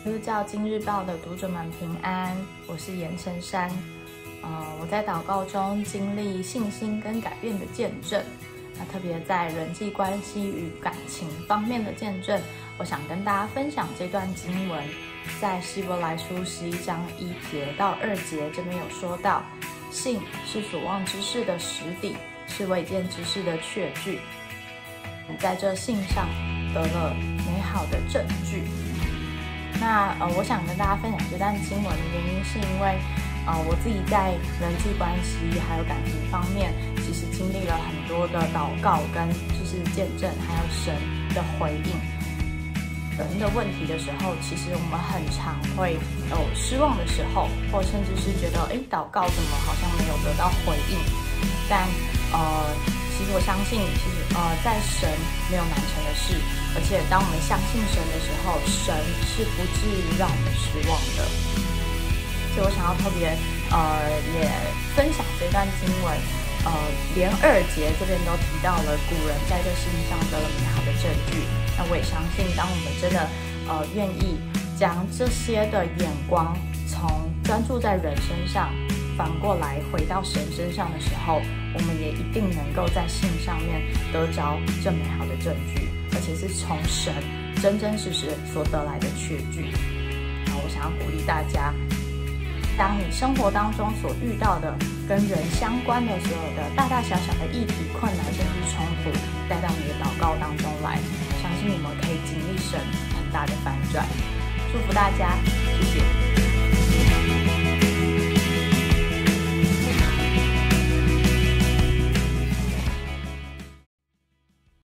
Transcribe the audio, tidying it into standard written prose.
基督教今日报的读者们平安，我是严晨珊。我在祷告中经历信心跟改变的见证，特别在人际关系与感情方面的见证，我想跟大家分享这段经文，在希伯来书11章1节到2节这边有说到，信是所望之事的实底，是未见之事的确据。你在这信上得了美好的证据。那我想跟大家分享这段经文的原因，是因为我自己在人际关系还有感情方面，其实经历了很多的祷告跟就是见证，还有神的回应。人的问题的时候，其实我们很常会有失望的时候，或甚至是觉得祷告怎么好像没有得到回应。但其实我相信，在神没有难成的事，而且当我们相信神的时候，神是不至于让我们失望的。所以我想要特别也分享这段经文，连2节这边都提到了古人在这世界上得了美好的证据。那我也相信，当我们真的愿意将这些的眼光从专注在人身上，反过来回到神身上的时候，我们也一定能够在信上面得着这美好的证据，而且是从神真真实实所得来的确据。我想要鼓励大家，当你生活当中所遇到的跟人相关的所有的大大小小的议题、困难甚至冲突，带到你的祷告当中来，相信你们可以经历神很大的反转。祝福大家，谢谢。